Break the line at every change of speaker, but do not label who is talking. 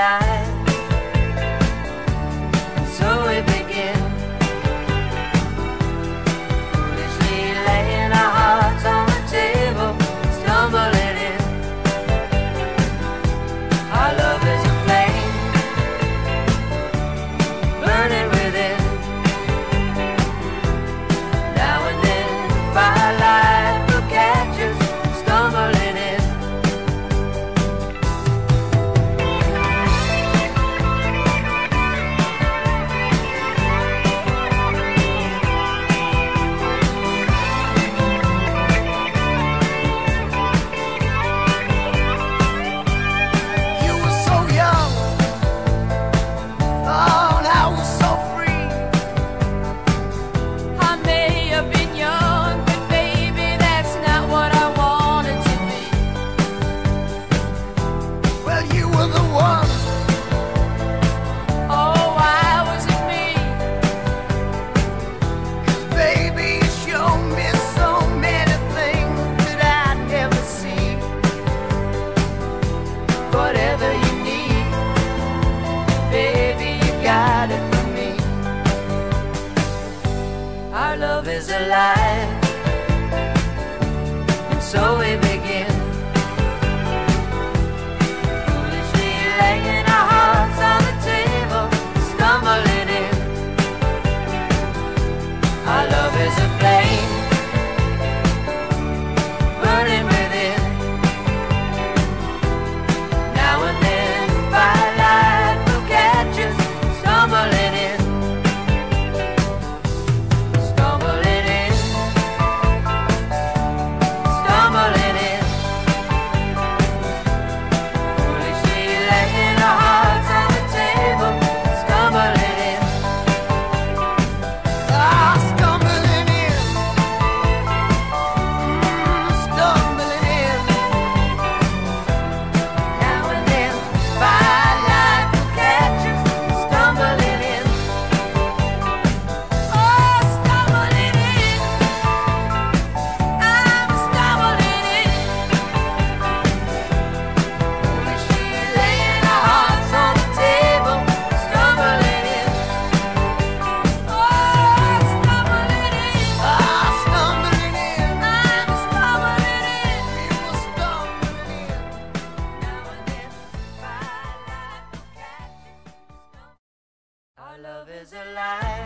alive. And so we begin, foolishly laying our hearts on the table, stumbling in. Our love is a flame burning within. Now and then firelight will catch us stumbling in. Whatever you need, baby, you got it from me. Our love is alive, and so we begin, foolishly laying our hearts on the table, stumbling in. Our love is a flame burning within. Now and then firelight will catch us stumbling in, stumbling in, stumbling in, foolishly laying our hearts on the table, stumbling in. Ah, stumbling in, stumbling in. Now and then firelight will catch us stumbling in. Oh, stumbling in, I'm stumbling in, foolishly laying our hearts on the table, stumbling in. Oh, stumbling in, ah, stumbling in, I'm stumbling in, we were stumbling in. Now and then firelight will catch us. Our love is alive.